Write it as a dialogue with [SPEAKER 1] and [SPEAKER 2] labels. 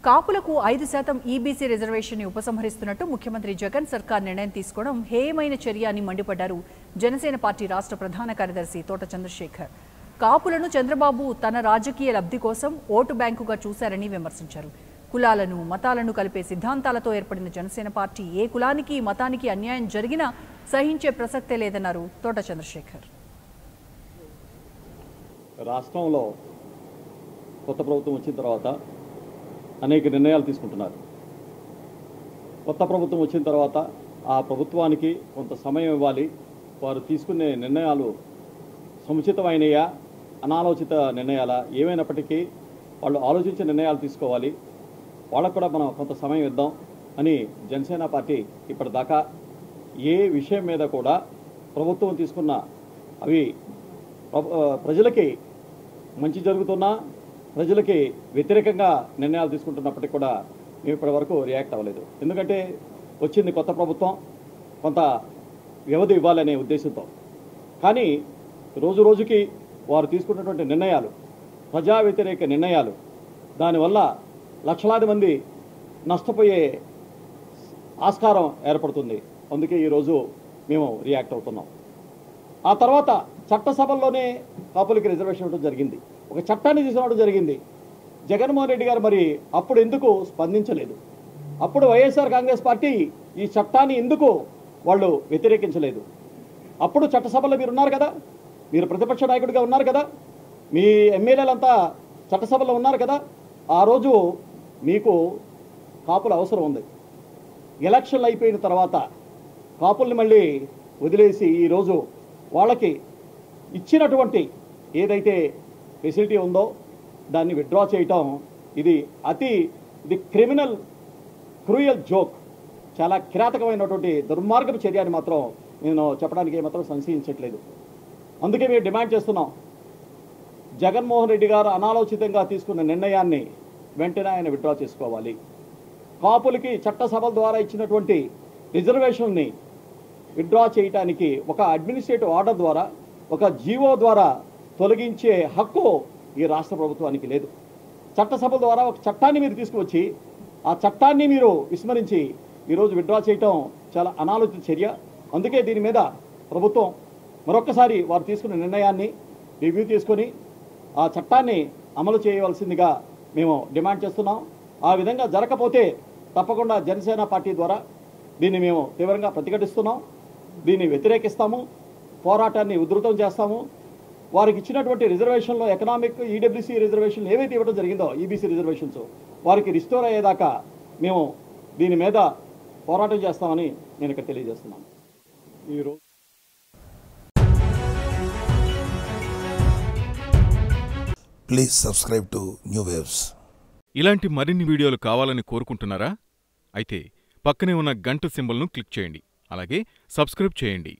[SPEAKER 1] కాపులకు 5% EBC reservation ని ఉపసంహరిస్తున్నట్టు ముఖ్యమంత్రి జగన్ సర్కార్ నిర్ణయం తీసుకోవడం హేయమైన చర్య అని మండిపడ్డారు జనసేన పార్టీ రాష్ట్ర ప్రధాన కార్యదర్శి తోట చంద్రశేఖర్. కాపులను చంద్రబాబు తన రాజకీయ లబ్ధి కోసం ఓటు బ్యాంకుగా చూశారని విమర్శించారు. కులాలను మతాలను కలిపే సిద్ధాంతాలతో ఏర్పడిన జనసేన పార్టీ ఏ కులానికి మతానికి అన్యాయం జరిగినా సహించే ప్రసక్తే లేదన్నారు తోట చంద్రశేఖర్.
[SPEAKER 2] రాష్ట్రంలో కొత్త ప్రభుత్వం వచ్చిన తర్వాత అనేక నిర్ణయాలు తీసుకుంటున్నారు. కొత్త ప్రభుత్వం వచ్చిన తర్వాత ఆ ప్రభుత్వానికి కొంత సమయం ఇవ్వాలి. వారు తీసుకునే నిర్ణయాలు సముచితమైనయా అనాలోచిత నిర్ణయాలా ఏమైనప్పటికీ వాళ్ళు ఆలోచించే నిర్ణయాలు తీసుకోవాలి. వాళ్ళకు కూడా మనం కొంత సమయం ఇద్దాం అని జనసేన పార్టీ ఇప్పటిదాకా ఏ విషయం మీద కూడా ప్రభుత్వం తీసుకున్న అవి ప్రజలకి మంచి జరుగుతున్నా ప్రజలకి వ్యతిరేకంగా నిర్ణయాలు తీసుకుంటున్నప్పటికీ కూడా మేము ఇప్పటి వరకు రియాక్ట్ అవ్వలేదు. ఎందుకంటే వచ్చింది కొత్త ప్రభుత్వం, కొంత వ్యవధి ఇవ్వాలనే ఉద్దేశంతో. కానీ రోజు రోజుకి వారు తీసుకున్నటువంటి నిర్ణయాలు ప్రజా వ్యతిరేక నిర్ణయాలు, దానివల్ల లక్షలాది మంది నష్టపోయే ఆస్కారం ఏర్పడుతుంది. అందుకే ఈరోజు మేము రియాక్ట్ అవుతున్నాం. ఆ తర్వాత చట్టసభల్లోనే కాపులకి రిజర్వేషన్ ఇవ్వడం జరిగింది. ఒక చట్టాన్ని తీసుకురావడం జరిగింది. జగన్మోహన్ రెడ్డి గారు మరి అప్పుడు ఎందుకు స్పందించలేదు? అప్పుడు వైఎస్ఆర్ కాంగ్రెస్ పార్టీ ఈ చట్టాన్ని ఎందుకు వాళ్ళు వ్యతిరేకించలేదు? అప్పుడు చట్టసభలో మీరు ఉన్నారు కదా, మీరు ప్రతిపక్ష నాయకుడిగా ఉన్నారు కదా, మీ ఎమ్మెల్యేలంతా చట్టసభలో ఉన్నారు కదా. ఆ రోజు మీకు కాపుల అవసరం ఉంది. ఎలక్షన్లు అయిపోయిన తర్వాత కాపుల్ని మళ్ళీ వదిలేసి ఈరోజు వాళ్ళకి ఇచ్చినటువంటి ఏదైతే ఫెసిలిటీ ఉందో దాన్ని విత్డ్రా చేయటం ఇది క్రిమినల్ క్రూయల్ జోక్, చాలా కిరాతకమైనటువంటి దుర్మార్గపు చర్య అని మాత్రం నేను చెప్పడానికి ఏమాత్రం సంశయించట్లేదు. అందుకే మేము డిమాండ్ చేస్తున్నాం, జగన్మోహన్ రెడ్డి గారు అనాలోచితంగా తీసుకున్న నిర్ణయాన్ని వెంటనే ఆయన విత్డ్రా చేసుకోవాలి. కాపులకి చట్టసభల ద్వారా ఇచ్చినటువంటి రిజర్వేషన్ని విత్డ్రా చేయడానికి ఒక అడ్మినిస్ట్రేటివ్ ఆర్డర్ ద్వారా, ఒక జీవో ద్వారా తొలగించే హక్కు ఈ రాష్ట్ర ప్రభుత్వానికి లేదు. చట్టసభల ద్వారా ఒక చట్టాన్ని మీరు తీసుకువచ్చి ఆ చట్టాన్ని మీరు విస్మరించి ఈరోజు విత్డ్రా చేయటం చాలా అనాలోచిత చర్య. అందుకే దీని మీద ప్రభుత్వం మరొక్కసారి వారు తీసుకున్న నిర్ణయాన్ని రివ్యూ తీసుకొని ఆ చట్టాన్ని అమలు చేయవలసిందిగా మేము డిమాండ్ చేస్తున్నాం. ఆ విధంగా జరగకపోతే తప్పకుండా జనసేన పార్టీ ద్వారా దీన్ని మేము తీవ్రంగా ప్రతిఘటిస్తున్నాం, దీన్ని వ్యతిరేకిస్తాము, పోరాటాన్ని ఉధృతం చేస్తాము. వారికి ఇచ్చినటువంటి రిజర్వేషన్లో ఎకనామిక్ ఈడబ్ల్యూసీ రిజర్వేషన్లు ఏవైతే ఇవ్వడం జరిగిందో ఈబీసీ రిజర్వేషన్స్ వారికి రిస్టోర్ అయ్యేదాకా మేము దీని మీద పోరాటం చేస్తామని నేను ఇక్కడ తెలియజేస్తున్నాను. ఈరోజు
[SPEAKER 3] please subscribe to new waves.
[SPEAKER 4] ఇలాంటి మరిన్ని వీడియోలు కావాలని కోరుకుంటున్నారా? అయితే పక్కనే ఉన్న గంట సింబల్ను క్లిక్ చేయండి. అలాగే సబ్స్క్రైబ్ చేయండి.